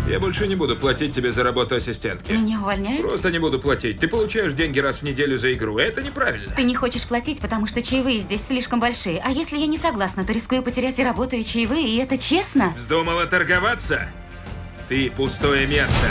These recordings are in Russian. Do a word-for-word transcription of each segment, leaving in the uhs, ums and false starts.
Я больше не буду платить тебе за работу ассистентки. Меня увольняют? Просто не буду платить. Ты получаешь деньги раз в неделю за игру. Это неправильно. Ты не хочешь платить, потому что чаевые здесь слишком большие. А если я не согласна, то рискую потерять и работу, и чаевые, и это честно? Вздумала торговаться? Ты пустое место.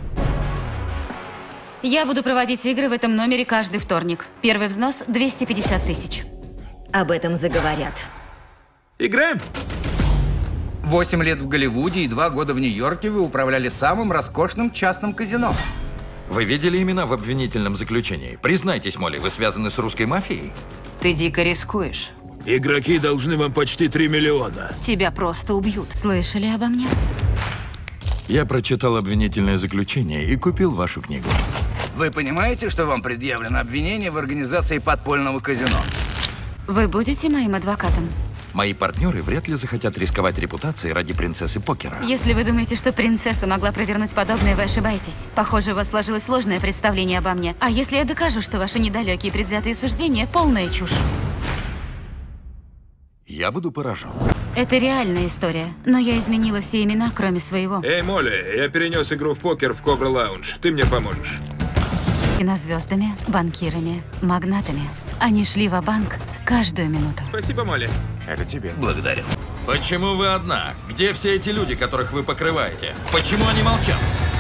Я буду проводить игры в этом номере каждый вторник. Первый взнос – двести пятьдесят тысяч. Об этом заговорят. Играем? Восемь лет в Голливуде и два года в Нью-Йорке вы управляли самым роскошным частным казино. Вы видели имена в обвинительном заключении? Признайтесь, Молли, вы связаны с русской мафией? Ты дико рискуешь. Игроки должны вам почти три миллиона. Тебя просто убьют. Слышали обо мне? Я прочитал обвинительное заключение и купил вашу книгу. Вы понимаете, что вам предъявлено обвинение в организации подпольного казино? Вы будете моим адвокатом? Мои партнеры вряд ли захотят рисковать репутацией ради принцессы покера. Если вы думаете, что принцесса могла провернуть подобное, вы ошибаетесь. Похоже, у вас сложилось сложное представление обо мне. А если я докажу, что ваши недалекие предвзятые суждения – полная чушь? Я буду поражен. Это реальная история, но я изменила все имена, кроме своего. Эй, Молли, я перенес игру в покер в Кобра Лаунж. Ты мне поможешь. Кинозвездами, банкирами, магнатами. Они шли ва-банк каждую минуту. Спасибо, Молли. Это тебе. Благодарю. Почему вы одна? Где все эти люди, которых вы покрываете? Почему они молчат?